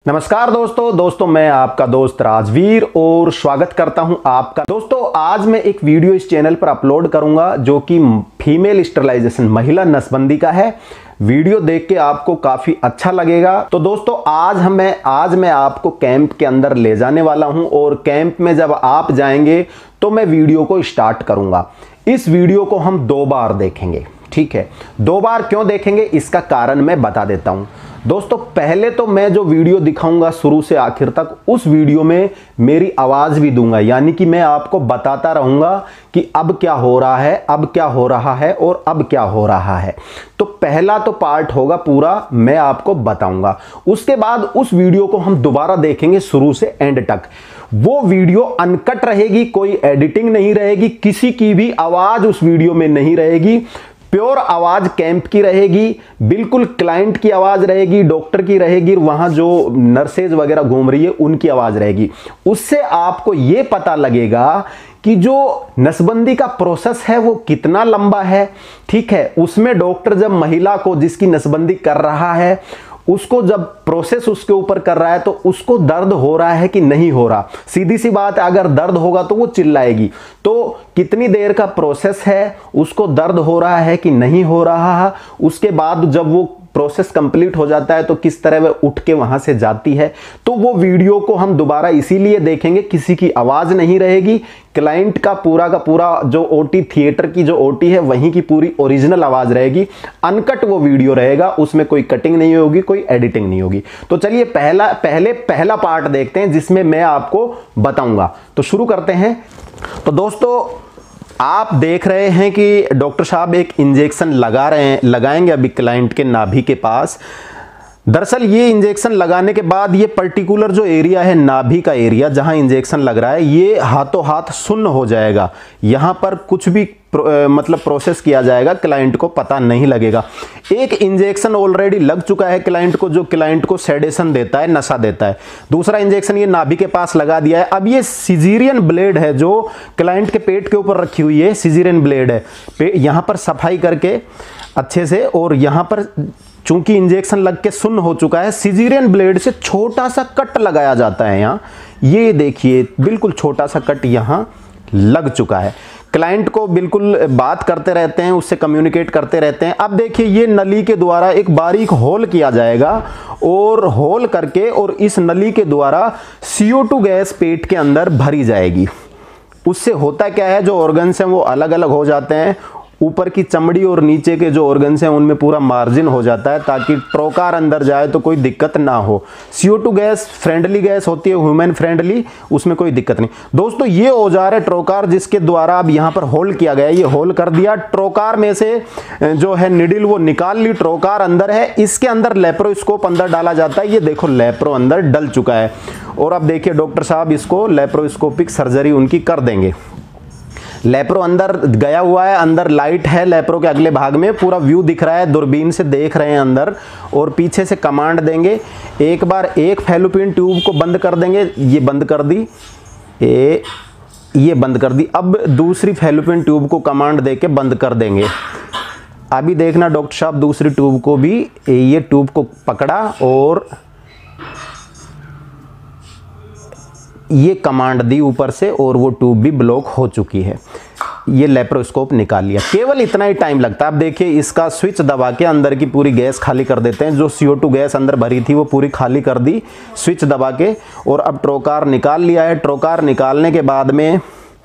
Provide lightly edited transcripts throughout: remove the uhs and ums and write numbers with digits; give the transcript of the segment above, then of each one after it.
नमस्कार दोस्तों मैं आपका दोस्त राजवीर और स्वागत करता हूं आपका। दोस्तों आज मैं एक वीडियो इस चैनल पर अपलोड करूंगा जो कि फीमेल स्टरलाइजेशन महिला नसबंदी का है। वीडियो देख के आपको काफी अच्छा लगेगा। तो दोस्तों आज मैं आपको कैंप के अंदर ले जाने वाला हूं और कैंप में जब आप जाएंगे तो मैं वीडियो को स्टार्ट करूंगा। इस वीडियो को हम 2 बार देखेंगे, ठीक है। 2 बार क्यों देखेंगे इसका कारण मैं बता देता हूं। दोस्तों पहले तो मैं जो वीडियो दिखाऊंगा शुरू से आखिर तक, उस वीडियो में मेरी आवाज भी दूंगा, यानी कि मैं आपको बताता रहूंगा कि अब क्या हो रहा है, अब क्या हो रहा है और अब क्या हो रहा है। तो पहला तो पार्ट होगा पूरा मैं आपको बताऊंगा। उसके बाद उस वीडियो को हम दोबारा देखेंगे शुरू से एंड तक। वो वीडियो अनकट रहेगी, कोई एडिटिंग नहीं रहेगी, किसी की भी आवाज उस वीडियो में नहीं रहेगी। प्योर आवाज कैंप की रहेगी, बिल्कुल क्लाइंट की आवाज रहेगी, डॉक्टर की रहेगी, वहां जो नर्सेज वगैरह घूम रही है उनकी आवाज रहेगी। उससे आपको यह पता लगेगा कि जो नसबंदी का प्रोसेस है वो कितना लंबा है, ठीक है। उसमें डॉक्टर जब महिला को जिसकी नसबंदी कर रहा है उसको जब प्रोसेस उसके ऊपर कर रहा है तो उसको दर्द हो रहा है कि नहीं हो रहा। सीधी सी बात है, अगर दर्द होगा तो वो चिल्लाएगी। तो कितनी देर का प्रोसेस है, उसको दर्द हो रहा है कि नहीं हो रहा है, उसके बाद जब वो प्रोसेस कंप्लीट हो जाता है तो किस तरह वह उठ के वहां से जाती है। तो वो वीडियो को हम दोबारा इसीलिए देखेंगे, किसी की आवाज नहीं रहेगी, क्लाइंट का पूरा जो ओटी थिएटर की जो ओटी है वहीं की पूरी ओरिजिनल आवाज रहेगी। अनकट वो वीडियो रहेगा, उसमें कोई कटिंग नहीं होगी, कोई एडिटिंग नहीं होगी। तो चलिए पहला पार्ट देखते हैं जिसमें मैं आपको बताऊंगा। तो शुरू करते हैं। तो दोस्तों आप देख रहे हैं कि डॉक्टर साहब एक इंजेक्शन लगाएंगे अभी क्लाइंट के नाभि के पास। दरअसल ये इंजेक्शन लगाने के बाद ये पर्टिकुलर जो एरिया है नाभि का एरिया जहां इंजेक्शन लग रहा है ये हाथों हाथ सुन्न हो जाएगा। यहां पर कुछ भी मतलब प्रोसेस किया जाएगा क्लाइंट को पता नहीं लगेगा। एक इंजेक्शन ऑलरेडी लग चुका है क्लाइंट को, जो क्लाइंट को सेडेशन देता है, नशा देता है। दूसरा इंजेक्शन ये नाभि के पास लगा दिया है। अब ये सिजेरियन ब्लेड है जो क्लाइंट के पेट के ऊपर रखी हुई है, सिजेरियन ब्लेड है। यहां पर सफाई करके अच्छे से, और यहां पर चूंकि इंजेक्शन लग के सुन्न हो चुका है, सिजेरियन ब्लेड से छोटा सा कट लगाया जाता है। यहां ये देखिए बिल्कुल छोटा सा कट यहां लग चुका है। क्लाइंट को बिल्कुल बात करते रहते हैं, उससे कम्युनिकेट करते रहते हैं। अब देखिए ये नली के द्वारा एक बारीक होल किया जाएगा और होल करके और इस नली के द्वारा CO2 गैस पेट के अंदर भरी जाएगी। उससे होता क्या है, जो ऑर्गन्स हैं वो अलग अलग हो जाते हैं। ऊपर की चमड़ी और नीचे के जो ऑर्गन्स हैं उनमें पूरा मार्जिन हो जाता है ताकि ट्रोकार अंदर जाए तो कोई दिक्कत ना हो। CO2 गैस फ्रेंडली गैस होती है, ह्यूमन फ्रेंडली, उसमें कोई दिक्कत नहीं। दोस्तों ये औजार है ट्रोकार जिसके द्वारा अब यहाँ पर होल किया गया है। ये होल कर दिया, ट्रोकार में से जो है निडिल वो निकाल ली, ट्रोकार अंदर है। इसके अंदर लेप्रोस्कोप अंदर डाला जाता है। ये देखो लेप्रो अंदर डल चुका है और अब देखिए डॉक्टर साहब इसको लेप्रोस्कोपिक सर्जरी उनकी कर देंगे। लेप्रो अंदर गया हुआ है, अंदर लाइट है, लेप्रो के अगले भाग में पूरा व्यू दिख रहा है, दूरबीन से देख रहे हैं अंदर, और पीछे से कमांड देंगे। एक बार एक फैलोपियन ट्यूब को बंद कर देंगे, ये बंद कर दी, ये बंद कर दी। अब दूसरी फैलोपियन ट्यूब को कमांड देके बंद कर देंगे। अभी देखना डॉक्टर साहब दूसरी ट्यूब को भी, ये ट्यूब को पकड़ा और ये कमांड दी ऊपर से और वो ट्यूब भी ब्लॉक हो चुकी है। ये लेप्रोस्कोप निकाल लिया। केवल इतना ही टाइम लगता है। अब देखिए इसका स्विच दबा के अंदर की पूरी गैस खाली कर देते हैं। जो CO2 गैस अंदर भरी थी वो पूरी खाली कर दी स्विच दबा के, और अब ट्रोकार निकाल लिया है। ट्रोकार निकालने के बाद में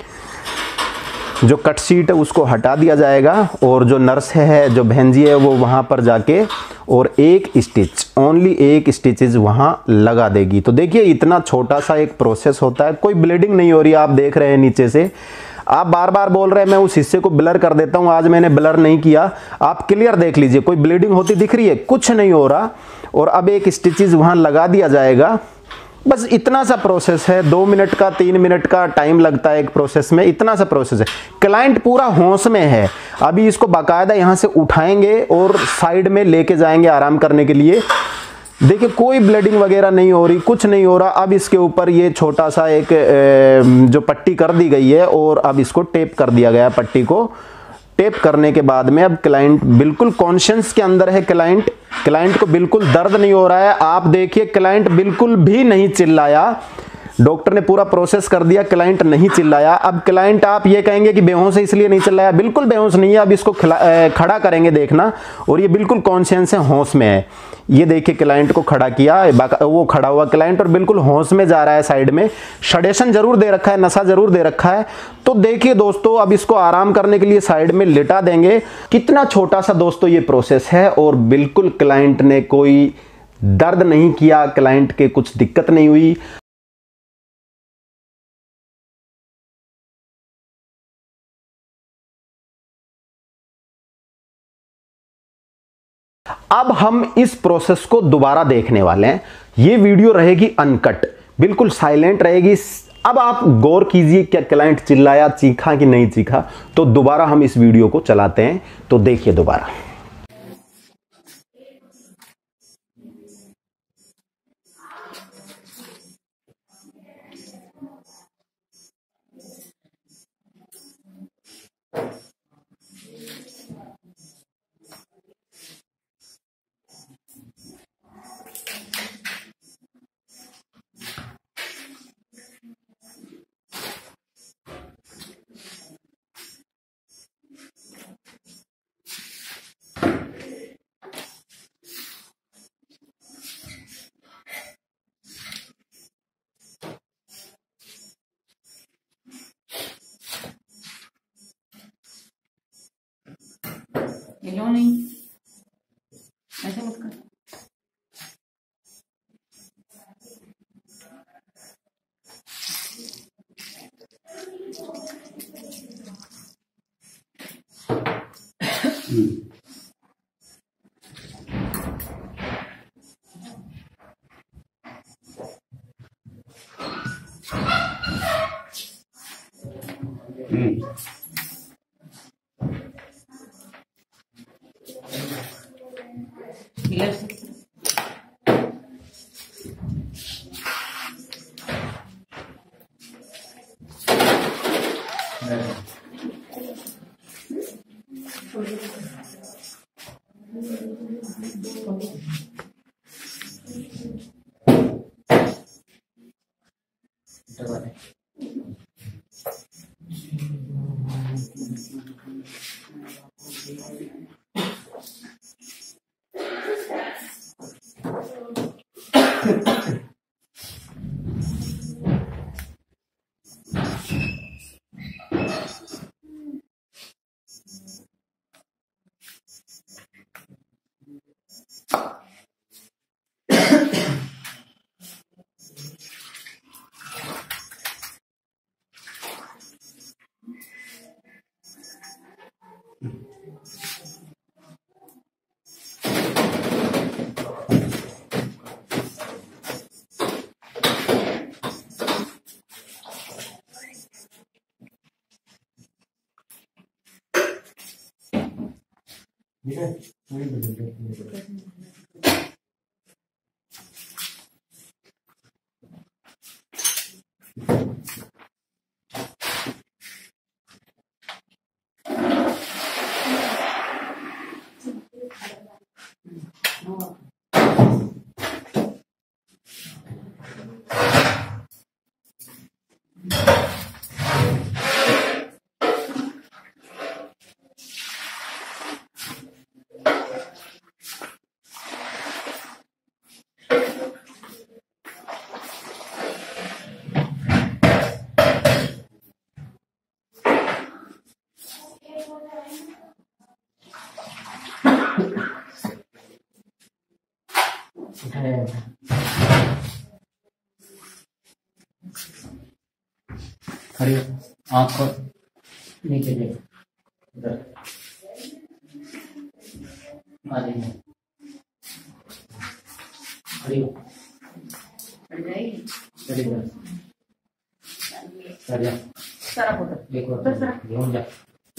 जो कट सीट है उसको हटा दिया जाएगा और जो नर्स है, जो बहनजी है, वो वहाँ पर जाके और एक स्टिच, ओनली एक स्टिचेज वहाँ लगा देगी। तो देखिए इतना छोटा सा एक प्रोसेस होता है। कोई ब्लीडिंग नहीं हो रही, आप देख रहे हैं नीचे से। आप बार बार बोल रहे हैं मैं उस हिस्से को ब्लर कर देता हूँ, आज मैंने ब्लर नहीं किया। आप क्लियर देख लीजिए, कोई ब्लीडिंग होती दिख रही है? कुछ नहीं हो रहा। और अब एक स्टिचेज वहाँ लगा दिया जाएगा। बस इतना सा प्रोसेस है। 2 मिनट का 3 मिनट का टाइम लगता है एक प्रोसेस में, इतना सा प्रोसेस है। क्लाइंट पूरा होश में है। अभी इसको बाकायदा यहाँ से उठाएंगे और साइड में लेके जाएंगे आराम करने के लिए। देखिए कोई ब्लीडिंग वगैरह नहीं हो रही, कुछ नहीं हो रहा। अब इसके ऊपर ये छोटा सा एक जो पट्टी कर दी गई है और अब इसको टेप कर दिया गया पट्टी को। टेप करने के बाद में अब क्लाइंट बिल्कुल कॉन्शियस के अंदर है। क्लाइंट को बिल्कुल दर्द नहीं हो रहा है। आप देखिए क्लाइंट बिल्कुल भी नहीं चिल्लाया। डॉक्टर ने पूरा प्रोसेस कर दिया, क्लाइंट नहीं चिल्लाया। अब क्लाइंट आप ये कहेंगे कि बेहोश है इसलिए नहीं चिल्लाया, बिल्कुल बेहोश नहीं है। अब इसको खड़ा करेंगे देखना, और ये बिल्कुल कॉन्शियस है, होश में है। ये देखिए क्लाइंट को खड़ा किया, वो खड़ा हुआ क्लाइंट और बिल्कुल होश में जा रहा है। साइड में शेडेशन जरूर दे रखा है, नशा जरूर दे रखा है। तो देखिए दोस्तों, अब इसको आराम करने के लिए साइड में लिटा देंगे। कितना छोटा सा दोस्तों ये प्रोसेस है, और बिल्कुल क्लाइंट ने कोई दर्द नहीं किया, क्लाइंट के कुछ दिक्कत नहीं हुई। अब हम इस प्रोसेस को दोबारा देखने वाले हैं। ये वीडियो रहेगी अनकट, बिल्कुल साइलेंट रहेगी। अब आप गौर कीजिए, क्या क्लाइंट चिल्लाया, चीखा कि नहीं चीखा। तो दोबारा हम इस वीडियो को चलाते हैं, तो देखिए दोबारा। हिलो नहीं, ऐसे मत कर। Yes. ठीक है, वही बदल दो। खड़ी आँख को नीचे ले, इधर आगे में खड़ी हो, खड़ी हो, कर जा, सारा फोटो देखो घूम जा,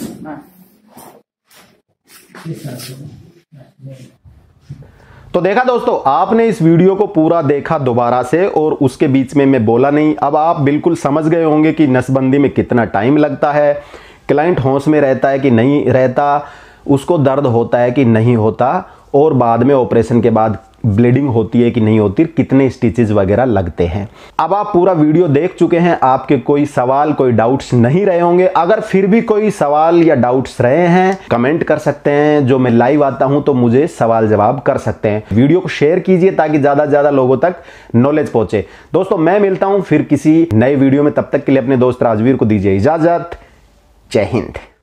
इस तरह से। तो देखा दोस्तों, आपने इस वीडियो को पूरा देखा दोबारा से, और उसके बीच में मैं बोला नहीं। अब आप बिल्कुल समझ गए होंगे कि नसबंदी में कितना टाइम लगता है, क्लाइंट होश में रहता है कि नहीं रहता, उसको दर्द होता है कि नहीं होता, और बाद में ऑपरेशन के बाद ब्लीडिंग होती है कि नहीं होती, कितने स्टिचेस वगैरह लगते हैं। अब आप पूरा वीडियो देख चुके हैं, आपके कोई सवाल कोई डाउट्स नहीं रहे होंगे। अगर फिर भी कोई सवाल या डाउट्स रहे हैं कमेंट कर सकते हैं, जो मैं लाइव आता हूं तो मुझे सवाल जवाब कर सकते हैं। वीडियो को शेयर कीजिए ताकि ज़्यादा से ज़्यादा लोगों तक नॉलेज पहुंचे। दोस्तों मैं मिलता हूं फिर किसी नए वीडियो में, तब तक के लिए अपने दोस्त राजवीर को दीजिए इजाज़त। जय हिंद।